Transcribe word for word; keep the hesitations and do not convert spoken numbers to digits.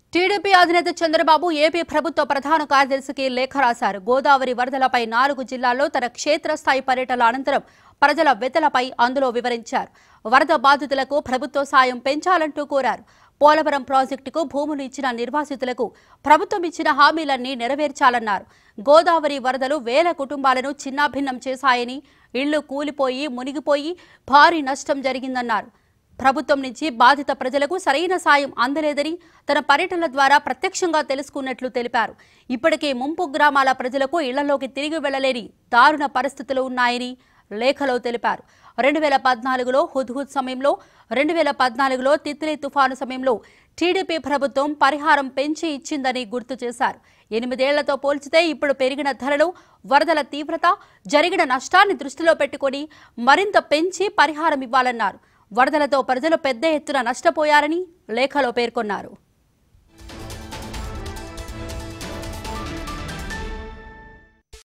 TDP అధినేత Chandrababu AP ప్రభుత్వ ప్రధాన కార్యదర్శికి లేఖ రాశారు. గోదావరి వరదలపై నాలుగు జిల్లాల్లో తన క్షేత్రస్థాయి పర్యటన అనంతరం ప్రజల వెతలపై అందులో వివరించారు. వరద బాధితులకు ప్రభుత్వ సాయం పెంచాలంటూ కోరారు. పోలవరం ప్రాజెక్టుకు భూములు ఇచ్చిన నిర్వాసితులకు ప్రభుత్వం ఇచ్చిన హామీలన్నీ నెరవేర్చాలన్నారు. గోదావరి వరదలు వేల కుటుంబాలను చిన్నాభిన్నం చేశాయని, ఇళ్లు కూలిపోయి మునిగిపోయి భారీ నష్టం జరిగిందన్నారు. ప్రభుత్వం నుంచి బాధిత ప్రజలకు సరైన సాయం అందలేదని తన పర్యటనల ద్వారా ప్రత్యక్షంగా తెలుసుకున్నట్లు తెలిపారు. ఇప్పటికే ముంపు గ్రామాల ప్రజలకు ఇళ్లలోకి తిరిగి వెళ్లలేని దారుణ పరిస్థితులు ఉన్నాయని లేఖలో తెలిపారు. రెండు వేల పద్నాలుగులో హుద్హుద్ సమయంలో, రెండు వేల పద్నాలుగులో తిత్లీ తుఫాను సమయంలో టీడీపీ ప్రభుత్వం పరిహారం పెంచి ఇచ్చిందని గుర్తు చేశారు. ఎనిమిదేళ్లతో పోల్చితే ఇప్పుడు పెరిగిన ధరలు, వరదల తీవ్రత, జరిగిన నష్టాన్ని దృష్టిలో పెట్టుకుని మరింత పెంచి పరిహారం ఇవ్వాలన్నారు. వరదలతో ప్రజలు పెద్ద ఎత్తున నష్టపోయారని లేఖలో పేర్కొన్నారు.